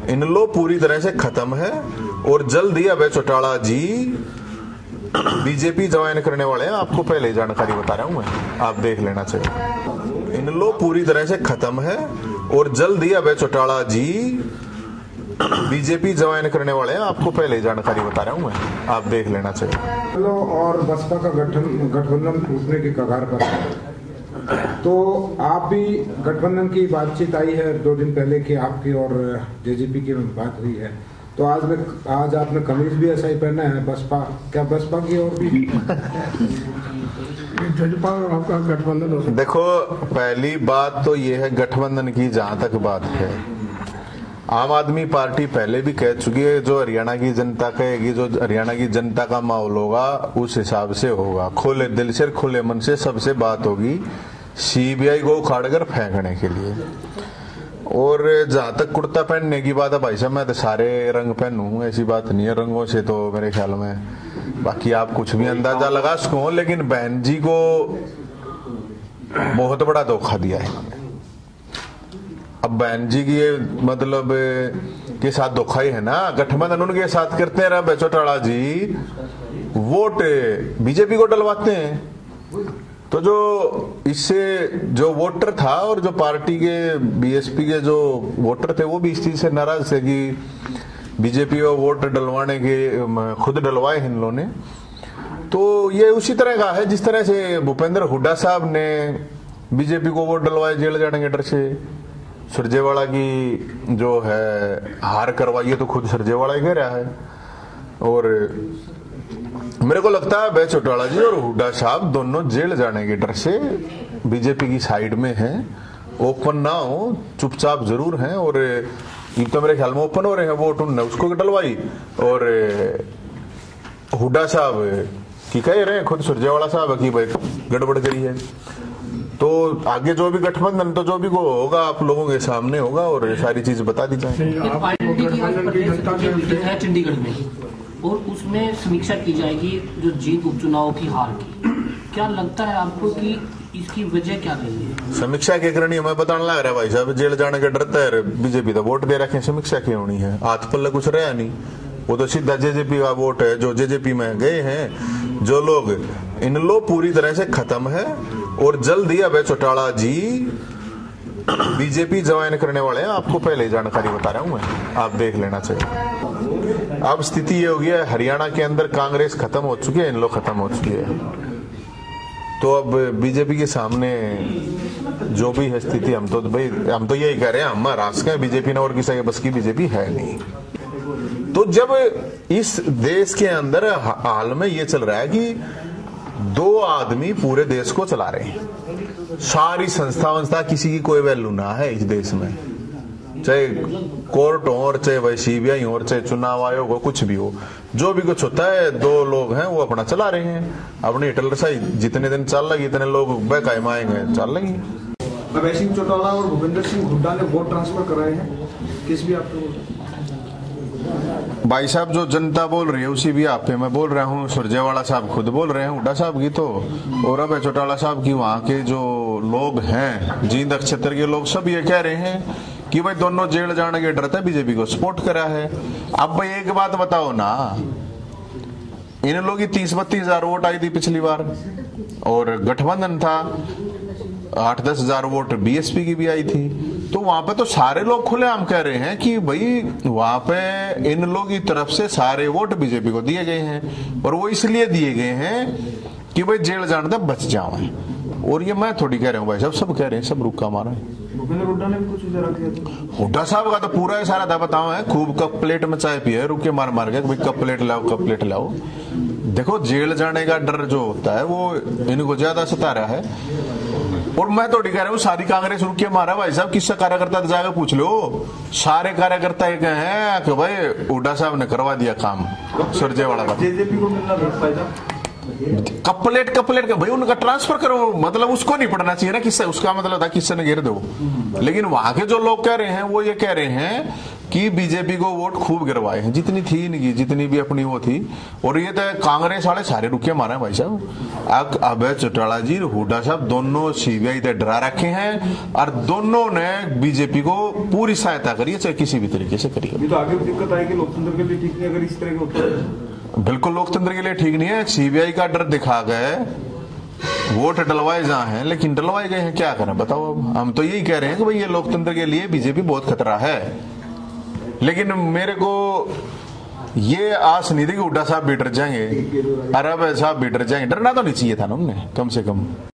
इन लो पूरी तरह से खत्म है और जल्द ही अभय चौटाला जी बीजेपी ज्वाइन करने वाले हैं। आपको पहले ही जानकारी बता रहा हूं मैं, आप देख लेना चाहिए। इन लो पूरी तरह से खत्म है और जल्द ही अभय चौटाला जी बीजेपी ज्वाइन करने वाले हैं। आपको पहले ही जानकारी बता रहा हूं मैं, आप देख लेना चाहिए। और बसपा का गठबंधन टूटने के कगार पर है, तो आप भी गठबंधन की बातचीत आई है 2 दिन पहले की आपकी और जेजेपी की बात हुई है, तो आज आपने कमीज भी ऐसा ही पहना है। बसपा की और भी जजपा और आपका गठबंधन हो सकता है। देखो, पहली बात तो ये है गठबंधन की, जहां तक बात है, आम आदमी पार्टी पहले भी कह चुकी है जो हरियाणा की जनता कहेगी, जो हरियाणा की जनता का माहौल होगा उस हिसाब से होगा। खुले दिल से खुले मन से सबसे बात होगी सीबीआई को उखाड़कर फेंकने के लिए। और जहां तक कुर्ता पहनने की बात है, भाई साहब मैं तो सारे रंग पहनूं, ऐसी बात नहीं है। रंगों से तो मेरे ख्याल में बाकी आप कुछ भी अंदाजा लगा सको, लेकिन बहन जी को बहुत बड़ा धोखा दिया है इन्होंने। अब बहन जी की मतलब के साथ धोखा ही है ना, गठबंधन उनके साथ करते हैं। अभय चौटाला जी वोट बीजेपी को डलवाते हैं, तो जो इससे जो वोटर था और जो पार्टी के बीएसपी के जो वोटर थे वो भी इस चीज से नाराज थे कि बीजेपी को वोट डलवाने के खुद डलवाए इन लोगों ने। तो ये उसी तरह का है जिस तरह से भूपेंद्र हुड्डा साहब ने बीजेपी को वोट डलवाए जेल जाने के डर से। सुरजेवाला की जो है हार करवाई है तो खुद सुरजेवाला ही कह रहा है। और मेरे को लगता है अभय चौटाला जी और हुड्डा साहब दोनों जेल जाने के डर से बीजेपी की साइड में हैं। ओपन ना हो, चुपचाप जरूर हैं। और ये तो मेरे ख्याल में ओपन हो रहे हैं वोट, उनने उसको डलवाई और हुड्डा साहब की कह रहे हैं खुद सुरजेवाला साहब की भाई गड़बड़ करी है। तो आगे जो भी गठबंधन तो जो भी को होगा आप लोगों के सामने होगा और ये सारी चीज बता दी जाएगी। चंडीगढ़ में और उसमें समीक्षा की जाएगी जो जीत उपचुनाव की हार की, क्या लगता है आपको कि इसकी वजह क्या रही है? समीक्षा के करनी हमें बताने लग रहा है भाई साहब, जेल जाने का डरता है। बीजेपी तो वोट दे रखे, समीक्षा की होनी है? हाथ पल्ले कुछ रहा नहीं, वो तो सीधा जेजेपी का वोट है। जो जेजेपी में गए हैं जो लोग, इन लो पूरी तरह से खत्म है और जल्द ही अभय चौटाला जी बीजेपी ज्वाइन करने वाले हैं। आपको पहले ही जानकारी बता रहा हूं मैं, आप देख लेना चाहिए। अब स्थिति ये हो गई है, हरियाणा के अंदर कांग्रेस खत्म हो चुकी है, इन लोग खत्म हो चुकी है। तो अब बीजेपी के सामने जो भी है स्थिति, हम तो यही कह रहे हैं, हम राष्ट्र के बीजेपी ने और किसी बस की बीजेपी है नहीं। तो जब इस देश के अंदर हाल में ये चल रहा है कि 2 आदमी पूरे देश को चला रहे हैं, सारी संस्था किसी की कोई वैल्यू ना है इस देश में, चाहे कोर्ट हो और चाहे वही सीबीआई हो और चाहे चुनाव आयोग हो, कुछ भी हो, जो भी कुछ होता है 2 लोग हैं वो अपना चला रहे हैं अपनी हिटलरशाही। जितने दिन चल लगी इतने लोग बेकायम आएंगे, चल लगी। अभय सिंह चौटाला और भूपेंद्र सिंह हुड्डा ने वोट ट्रांसफर कराए हैं, किस भी आपको भाई साहब जो जनता बोल रही है उसी भी आप पे मैं बोल रहा हूँ। सुरजेवाला साहब खुद बोल रहे हैं हुड्डा साहब की तो, और अभय चौटाला साहब की वहाँ के जो लोग हैं जींद क्षेत्र के लोग सब ये कह रहे हैं कि भाई दोनों जेल जाने के डर था, बीजेपी को सपोर्ट करा है। अब भाई एक बात बताओ ना, इन लोगों की 30-32 हजार वोट आई थी पिछली बार और गठबंधन था, 8-10 हजार वोट बीएसपी की भी आई थी। तो वहां पे तो सारे लोग खुलेआम कह रहे हैं कि भाई वहां पे इन लोगों की तरफ से सारे वोट बीजेपी को दिए गए हैं और वो इसलिए दिए गए हैं कि भाई जेल जाने तक बच जाओ। और ये मैं थोड़ी कह रहा हूँ भाई साहब, सब कह रहे हैं, सब रुक्का मारा है। हुड्डा ने भी कुछ इशारा किया। हुड्डा साहब का तो पूरा इशारा था, बताओ है खूब कप प्लेट में चाय पिए, रुके मार मार के भाई कप प्लेट लाओ कप प्लेट लाओ। देखो जेल जाने का डर जो होता है वो इनको ज्यादा सता रहा है। और मैं तो कह रहा हूँ सारी कांग्रेस रुक के मारा भाई साहब, किससे कार्यकर्ता जाकर पूछ लो, सारे कार्यकर्ता ये कहे हैं कि भाई हुड्डा साहब ने करवा दिया काम सुरजेवाला का। जेजेपी को मिलना फायदा कपलेट का भाई उनका ट्रांसफर करो, मतलब उसको नहीं पढ़ना चाहिए ना किससे, उसका मतलब था किससे ने घेर दो। लेकिन वहां के जो लोग कह रहे हैं वो ये कह रहे हैं कि बीजेपी को वोट खूब गिरवाए हैं, जितनी थी इनकी, जितनी भी अपनी वो थी। और ये तो कांग्रेस वाले सारे रुके मारे हैं भाई साहब। अब चौटाला जी, हुड्डा साहब दोनों सीबीआई से डरा रखे हैं और दोनों ने बीजेपी को पूरी सहायता करी है, चाहे किसी भी तरीके से करी। ये तो आगे दिक्कत आएगी लोकतंत्र के लिए, ठीक नहीं अगर इस तरह के उत्तर। बिल्कुल लोकतंत्र के लिए ठीक नहीं है। सीबीआई का डर दिखा गए, वोट डलवाए जहाँ हैं, लेकिन डलवाए गए हैं, क्या करें बताओ। अब हम तो यही कह रहे हैं कि भाई ये लोकतंत्र के लिए बीजेपी बहुत खतरा है। लेकिन मेरे को ये आस नहीं थी कि हुड्डा साहब भी डर जाएंगे, अरब साहब भी डर जाएंगे। डरना तो नहीं चाहिए था ना उन्हें, कम से कम।